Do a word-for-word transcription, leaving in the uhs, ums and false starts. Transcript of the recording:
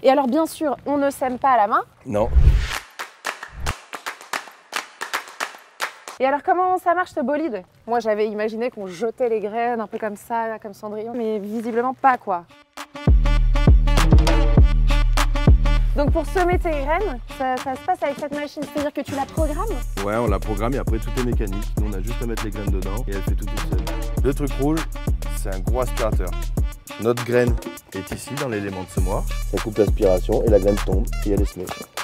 Et alors bien sûr, on ne sème pas à la main. Non. Et alors comment ça marche ce bolide? Moi j'avais imaginé qu'on jetait les graines un peu comme ça, comme Cendrillon, mais visiblement pas quoi. Donc pour semer tes graines, ça, ça se passe avec cette machine, c'est-à-dire que tu la programmes? Ouais, on la programme et après tout est mécanique. Nous on a juste à mettre les graines dedans et elle fait tout toute seule. Le truc rouge, c'est un gros aspirateur. Notre graine est ici dans l'élément de semoir. Ça coupe l'aspiration et la graine tombe et elle est semée.